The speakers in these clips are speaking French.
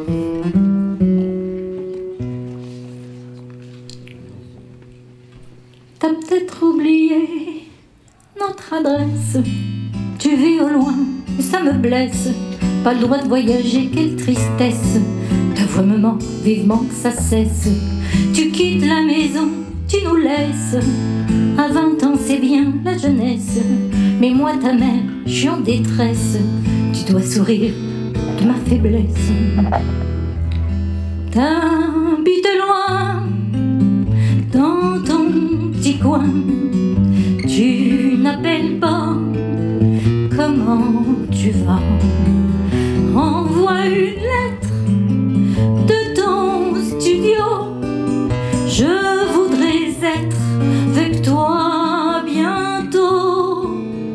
T'as peut-être oublié notre adresse. Tu vis au loin, ça me blesse. Pas le droit de voyager, quelle tristesse. Ta voix me manque vivement que ça cesse. Tu quittes la maison, tu nous laisses. À 20 ans c'est bien la jeunesse, mais moi ta mère, je suis en détresse. Tu dois sourire de ma faiblesse. T'habites loin, dans ton petit coin. Tu n'appelles pas, comment tu vas? Envoie une lettre de ton studio. Je voudrais être avec toi bientôt.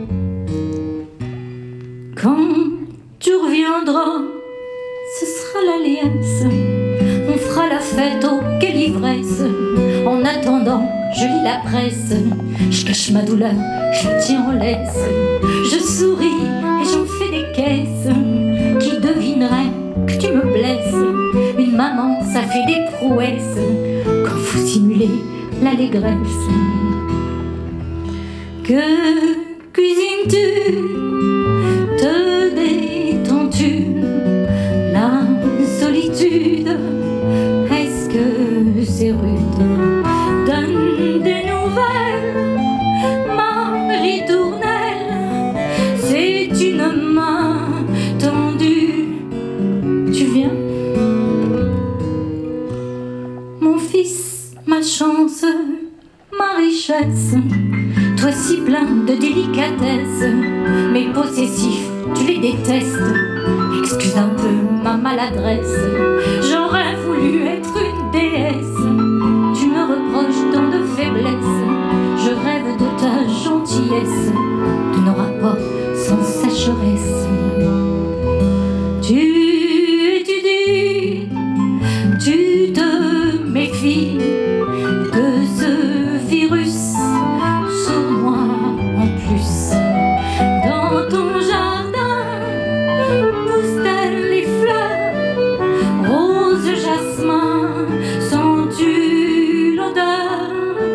Quand tu reviendras, ce sera la liesse. On fera la fête, oh quelle ivresse. En attendant, je lis la presse. Je cache ma douleur, je la tiens en laisse. Je souris et j'en fais des caisses. Qui devinerait que tu me blesses? Une maman, ça fait des prouesses quand faut simuler l'allégresse. Que cuisines-tu? Te détends-tu? La solitude, est-ce que c'est rude? Donne des nouvelles, ma ritournelle. C'est une main tendue. Tu viens? Mon fils, ma chance, ma richesse. Toi si plein de délicatesse, mes possessifs, tu les détestes. Excuse un peu ma maladresse. J'aurais voulu être une déesse. Tu me reproches tant de faiblesse. Je rêve de ta gentillesse, de nos rapports sans sécheresse. Tu étudies, tu te méfies de ce virus. Sur-moi en plus. Dans ton jardin poussent-elles les fleurs? Rose, jasmin, sens-tu l'odeur?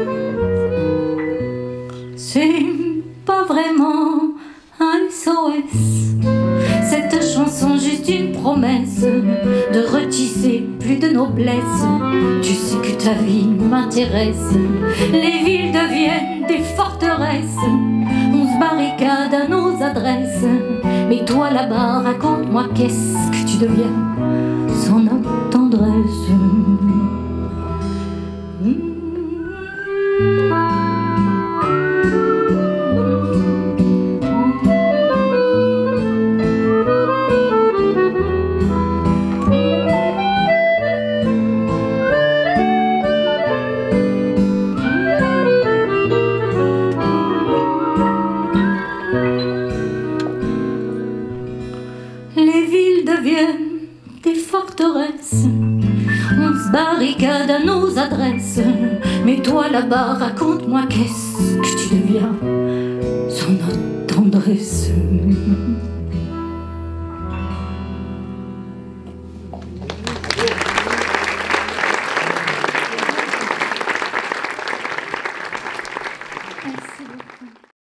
C'est pas vraiment un SOS, cette chanson juste une promesse de retisser plus de noblesse. Tu sais que ta vie m'intéresse. Les villes deviennent des forteresses. On se barricade à nos adresses. Mais toi là-bas, raconte-moi qu'est-ce que tu deviens sans notre tendresse. Les villes deviennent des forteresses. On se barricade à nos adresses. Mais toi là-bas, raconte-moi qu'est-ce que tu deviens sans notre tendresse.